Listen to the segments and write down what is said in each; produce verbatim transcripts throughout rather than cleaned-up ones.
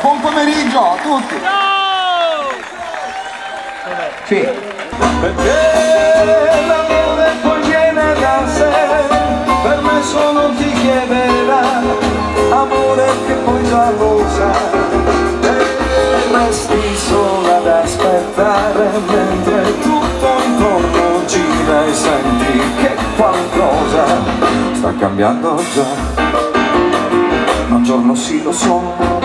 buon pomeriggio a tutti. Sì. Perché l'amore poi viene da sé, per me solo ti chiederà, amore che poi già lo sa, e resti sola ad aspettare, mentre tutto intorno gira e senti che qualcosa sta cambiando già. Ma un giorno sì lo so,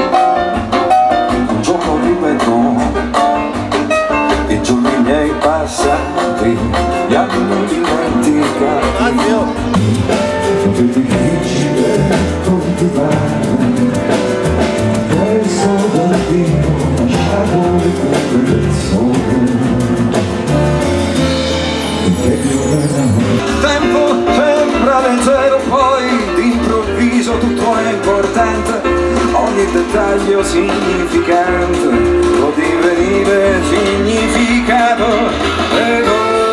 un giorno rivedrò i giorni miei passati, gli anni dimenticati. È difficile coltivare, penso da Dio, lasciato il sole. Tempo sembra leggero, poi d'improvviso tutto è importante, ogni dettaglio significante può divenire significato. E